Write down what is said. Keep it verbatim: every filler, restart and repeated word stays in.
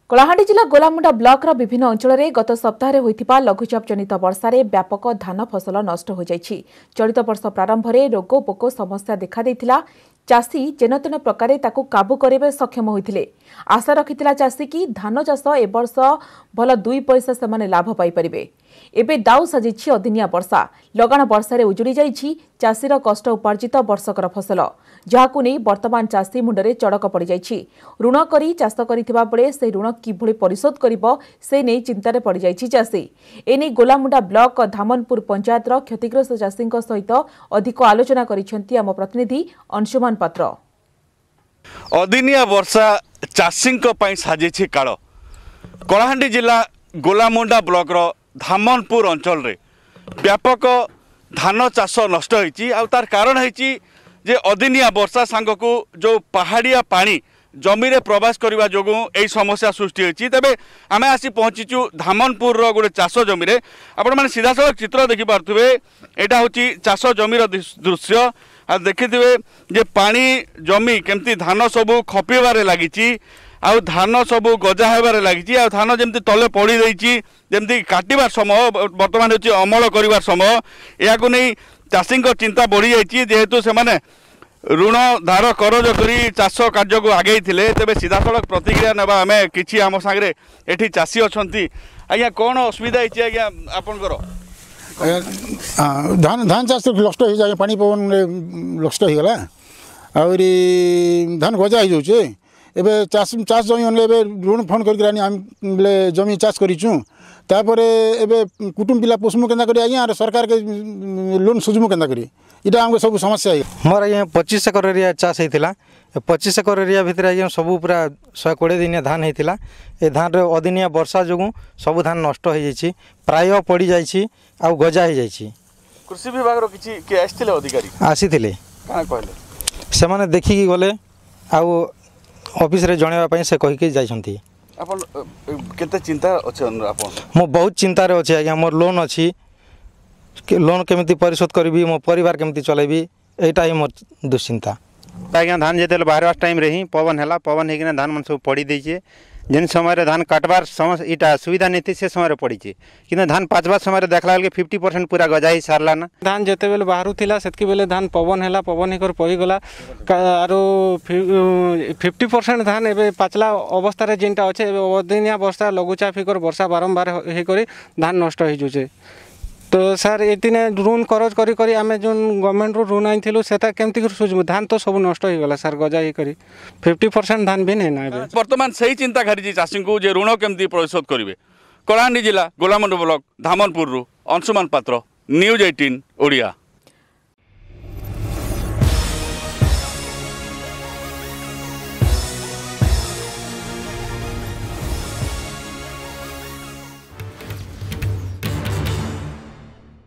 कलाहांडी जिला गोलामुंडा ब्लॉक रा विभिन्न अंचल में गत सप्ताह होइथिबा लघुचाप जनित वर्षा रे व्यापक धान फसल नष्ट हो जाइछि। चलित वर्ष प्रारंभ में रोग पोक समस्या देखा देइथिला। चाषी जेनतेन प्रकार ताकू काबू करे सक्षम होइथिले। आशा रखिथिला चाषी की धान चाष ए वर्ष भल दुई पैसा सेमाने लाभ पाई परिबे। एबे दाउ साजिछि अदिनिया वर्षा। लगाण वर्षा रे उजुड़ी जाइछि चाषीर कष्ट उपार्जित वर्षकर फसल, जहाकू नै वर्तमान चाषी मुंडरे चड़क पड़ जाइछि। ऋण करी चाष करिथिबा बेले से ऋण किभଳି परिशोध करिबो से नै चिंतारे पड़ जाइछि चाषी। एने गोलामुंडा ब्लॉक धामनपुर पंचायतर क्षतिग्रस्त चाषींक सहित अधिक आलोचना करिसेंती आम प्रतिनिधि अंशुमान पात्र। अदिनिया वर्षा चाषींक पई साजिछि काळ। कलाहांडी जिला गोलामुंडा ब्लॉक रो धामनपुर अंचल रे व्यापक धान चाष नष्ट होइछि। आ तार कारण होइछि जे अदिनिया वर्षा सांगकू जो पहाड़िया पानी जमी रे प्रवास करने जोगु यही समस्या सृष्टि होती। तेबे आमे आसी पहुँचीचु धामनपुर गोटे चाष जमी रे। आपण माने सीधा सड़क चित्र देखि पारथुबे। एटा होची चाष जमीर दृश्य। आ देखिथिबे जे पानी जमी केमती धान सबू खपिबारे लागिची। आ धान सबू गजा हेबारे लागिची। आ धान जेमती तले पड़ी देइची, जेमती काटिबार समय वर्तमान होची अमल करिबार समय। याकू नै चाषी चिंता बढ़ी जाइए, जेहेतु से माने ऋण धार करज करी चाष कार्य को आगे थे। तेज सीधा सड़क प्रतिक्रिया ना आम कि आम सागरे एठी चाषी अच्छा। आज्ञा कौन असुविधा है आज्ञा आपनकर? धान धान चाष नष्ट हो जाए, पानी पवन नष्ट हो गला। आउरी धान गजा हो जाऊे। एबे चाष चाष जमी अनले ऋण फंड कर जमी चाष करूँ। तापर एबे कुटुम पिला पोषमु केन्दा करी आज्ञा सरकार के लोन सुझमु केन्दा करी। इटा हमको सब समस्या है। मोर आज्ञा पच्चीस एकर एरिया चाष होता। पच्चीस एकर एरिया भितर आज्ञा सब पूरा शहे कोड़े दिनिया धान होता। ए धान रे अदिनिया वर्षा जोगु सब धान नष्ट हो जाइछि, प्राय पड़ी जाइछि आ गजा हो जाइछि। कृषि विभाग रो किछि के आस्थिले अधिकारी आसीथिले का कहले से माने देखि गले आ ऑफिस रे जणेवा पई से कहि के जाइछंती। आपन केते चिंता अछि? आपन मो बहुत चिंता रे अछि आज्ञा। मोर लोन अछि, लोन केमिति परिशोध करबी, मो परिवार केमिति चलेबी, एटा ही मोर दुश्चिंता। आज्ञा धान जेते बाहर टाइम रे ही पवन हैला, पवन हेकिना धान मन सब पड़ी देइछे। जेन समय रे धान काटबार समय इटा सुविधा नहीं थी, से समय रे पड़ीछे। किंतु धान पाचबा समय रे देखला के फिफ्टी परसेंट पूरा गजा ही सारला ना। धान जेते बेले बाहरु थिला सेतकी बेले धान पवन हैला, पवन हेकर पही गला। आरो फिफ्टी परसेंट धान एबे पाचला अवस्था रे जेनटा अछि। एबे अदिनिया वर्षा लघुचाप हेकर वर्षा बारंबार हे करी धान नष्ट हो जुचे। तो सर एतिने ऋण करज करी करी आमे जोन गवर्नमेंट रो ऋण आइथिलु सेता केमति कर सुझ धान तो सब नष्ट हो गला सर। गजा ही करी फिफ्टी परसेंट धान भी नहीं ना। एबे वर्तमान सही चिंता करिछि चाषी को जे ऋण केमति परिशोध करिवे। कलाहांडी जिला गोलामुंडा ब्लॉक धामनपुर रु अंशुमान पात्र, न्यूज़ अठारह ओडिया।